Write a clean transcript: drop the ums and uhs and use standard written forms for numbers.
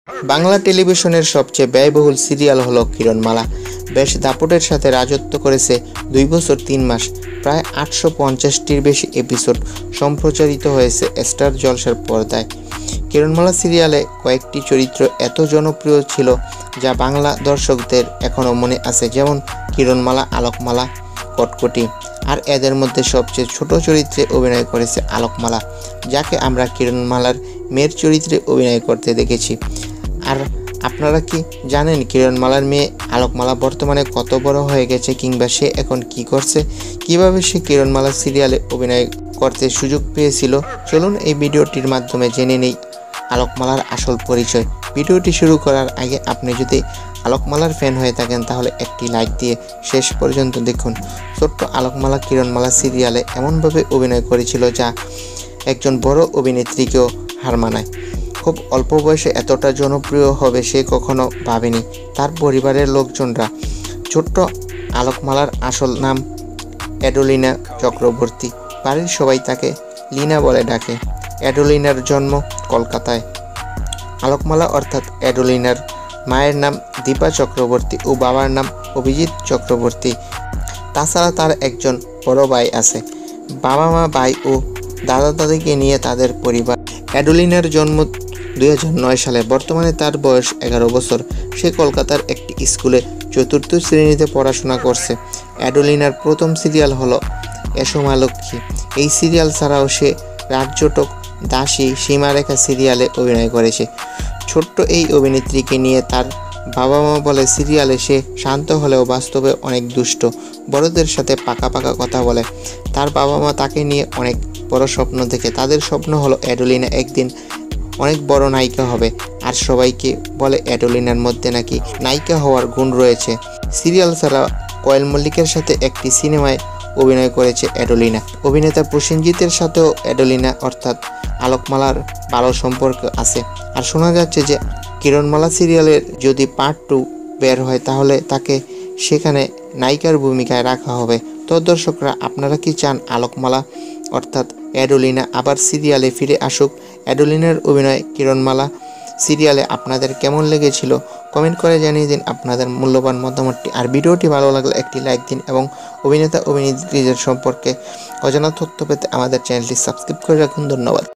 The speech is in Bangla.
বাংলা টেলিভিশনের সবচেয়ে ব্যয়বহুল সিরিয়াল হলো কিরণমালা। বেশ দাপটের সাথে রাজত্ব করেছে 2 বছর 3 মাস। প্রায় 850টির বেশি এপিসোড সম্প্রচারিত হয়েছে স্টার জলসার পর্দায়। কিরণমালা সিরিয়ালে কয়েকটি চরিত্র এত জনপ্রিয় ছিল যা বাংলা দর্শকদের এখনও মনে আছে, যেমন কিরণমালা, আলোকমালা, কটকটি। আর এদের মধ্যে সবচেয়ে ছোট চরিত্রে অভিনয় করেছে আলোকমালা, যাকে আমরা কিরণমালার মেয়ের চরিত্রে অভিনয় করতে দেখেছি। আর আপনারা কি জানেন কিরণমালার মেয়ে আলোকমালা বর্তমানে কত বড় হয়ে গেছে, কিংবা সে এখন কি করছে, কিভাবে সে কিরণমালা সিরিয়ালে অভিনয় করতে সুযোগ পেয়েছিল? চলুন এই ভিডিওটির মাধ্যমে জেনে নেই আলোকমালার আসল পরিচয়। ভিডিওটি শুরু করার আগে আপনি যদি আলোকমালার ফ্যান হয়ে থাকেন তাহলে একটি লাইক দিয়ে শেষ পর্যন্ত দেখুন। ছোট্ট আলোকমালা কিরণমালা সিরিয়ালে এমনভাবে অভিনয় করেছিল যা একজন বড় অভিনেত্রীকেও হার মানায়। খুব অল্প বয়সে এতটা জনপ্রিয় হবে সে কখনো ভাবেনি। তার পরিবারের লোকজনরা ছোট্ট আলোকমালার আসল নাম অ্যাডোলিনা চক্রবর্তী। বাড়ির সবাই তাকে লিনা বলে ডাকে। অ্যাডোলিনার জন্ম কলকাতায়। আলোকমালা অর্থাৎ অ্যাডোলিনার মায়ের নাম দীপা চক্রবর্তী ও বাবার নাম অভিজিৎ চক্রবর্তী। তাছাড়া তার একজন বড় ভাই আছে। বাবা মা, ভাই ও দাদা দাদিকে নিয়ে তাদের পরিবার। অ্যাডোলিনার জন্ম 2009 সালে। বর্তমানে তার বয়স 11 বছর। সে কলকাতার একটি স্কুলে 4র্থ শ্রেণীতে পড়াশোনা করছে। অ্যাডোলিনার প্রথম সিরিয়াল হলো এসো মা লক্ষ্মী। এই সিরিয়াল ছাড়াও সে রাজজটক, দাসী, সীমারেখা সিরিয়ালে অভিনয় করেছে। ছোট্ট এই অভিনেত্রীকে নিয়ে তার বাবা মা বলে সিরিয়ালে সে শান্ত হলেও বাস্তবে অনেক দুষ্ট, বড়দের সাথে পাকা পাকা কথা বলে। তার বাবা মা তাকে নিয়ে অনেক বড় স্বপ্ন দেখে। তাদের স্বপ্ন হলো অ্যাডোলিনা একদিন অনেক বড় নায়িকা হবে। আর সবাইকে বলে অ্যাডোলিনার মধ্যে নাকি নায়িকা হওয়ার গুণ রয়েছে। সিরিয়াল ছাড়া কোয়েল মল্লিকের সাথে একটি সিনেমায় অভিনয় করেছে অ্যাডোলিনা। অভিনেতা প্রসেনজিতের সাথেও অ্যাডোলিনা অর্থাৎ আলোকমালার ভালো সম্পর্ক আছে। আর শোনা যাচ্ছে যে কিরণমালা সিরিয়ালের যদি পার্ট 2 বের হয় তাহলে তাকে সেখানে নায়িকার ভূমিকায় রাখা হবে। তো দর্শকরা, আপনারা কি চান আলোকমালা অর্থাৎ অ্যাডোলিনা আবার সিরিয়ালে ফিরে আসুক? অ্যাডোলিনার অভিনয় কিরণমালা সিরিয়ালে আপনাদের কেমন লেগেছিল কমেন্ট করে জানিয়ে দিন আপনাদের মূল্যবান মতামতটি। আর ভিডিওটি ভালো লাগলে একটি লাইক দিন এবং অভিনেতা অভিনেত্রীদের সম্পর্কে অজানা তথ্য পেতে আমাদের চ্যানেলটি সাবস্ক্রাইব করে রাখুন। ধন্যবাদ।